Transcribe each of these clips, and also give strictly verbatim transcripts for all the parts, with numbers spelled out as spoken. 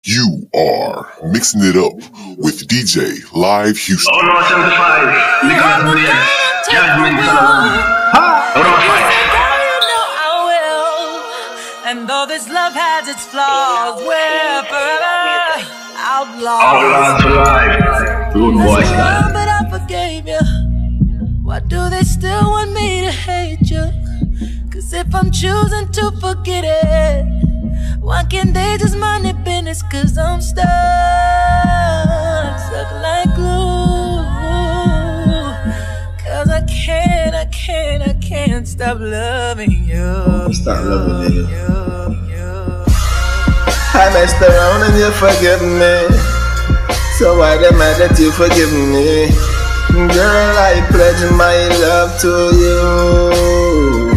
You are mixing it up with D J Live Houston. Oh no, seventy-five. NicholasBlaze. Jazmine Sullivan. Ha! Oh no, five. And though this love has its flaws, we're forever outlaws. Outlawz for life. Good boy style. But I forgave you. Why do they still want me to hate you? Cause if I'm choosing to forget it, why can't they just mind their business? Cause I'm stuck, stuck like glue. Cause I can't, I can't, I can't stop loving you. Stop loving you. you, you. I messed around and you forgive me. So why the mad that you forgive me? Girl, I pledge my love to you.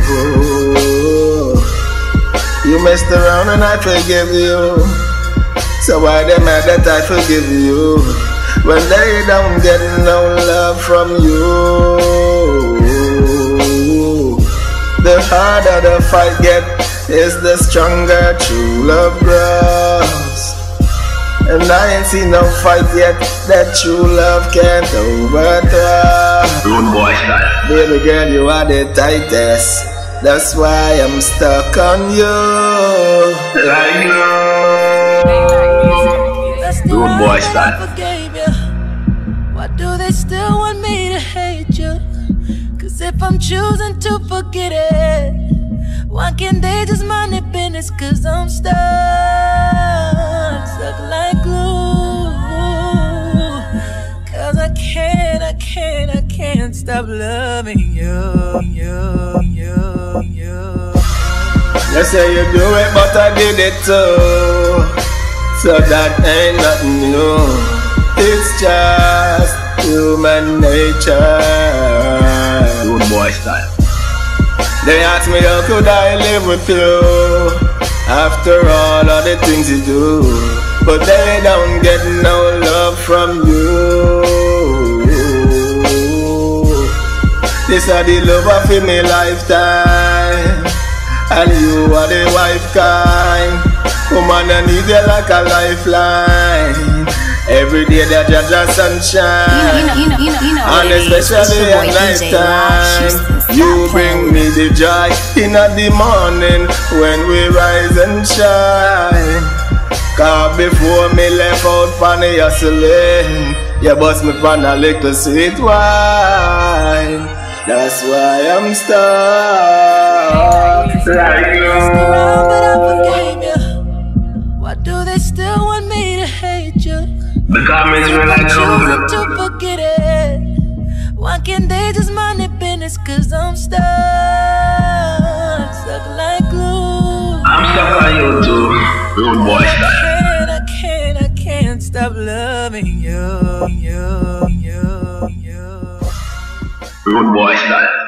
You messed around and I forgive you. So why they mad that I forgive you when they don't get no love from you? The harder the fight get is the stronger true love grows. And I ain't seen no fight yet that true love can't overthrow. Good boy style. Baby girl, you are the tightest. That's why I'm stuck on you. Like no. Good boy style. Why do they still want me to hate you? Cause if I'm choosing to forget it, why can't they just mind their business? Cause I'm stuck, stuck like glue. Cause I can't, I can't, I can't stop loving you, you, you, you. You say you do it, but I did it too. So that ain't nothing new. It's just human nature. Good boy style. They ask me how could I live with you after all of the things you do, but they don't get no love from you. This are the love of in my lifetime, and you are the wife kind. Woman, I need you like a lifeline. Every day that you're just sunshine, you know, you know, you know, you know and especially at night time, you bring me the joy in the morning when we rise and shine. Cause before me left out for the hustling, you bust me for a little sweet wine. That's why I'm stuck. Like no. Why do they still want me to hate you? The comments were like choosing to forget it. Why can't they just mind their business? Cause I'm stuck, stuck like glue. I'm stuck on you too. Good boy style. I can't, I can't, I can't stop loving you, you, you, you. Good boy style.